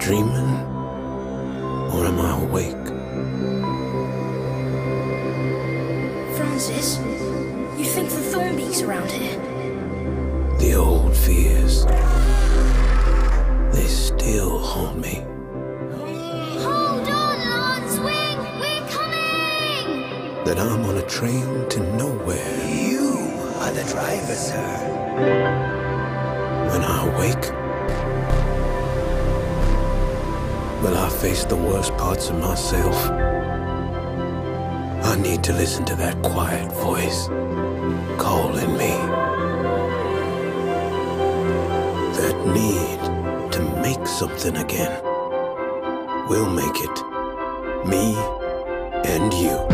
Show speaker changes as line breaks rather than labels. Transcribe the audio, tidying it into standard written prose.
dreaming, or am I awake?
Francis, you think the Thornbeak's around here?
The old fears, they still haunt me.
Hold on, Lancewing! We're coming!
That I'm on a train to nowhere.
You are the driver, sir.
When I awake, will I face the worst parts of myself? I need to listen to that quiet voice calling me. That need to make something again. We'll make it. Me and you.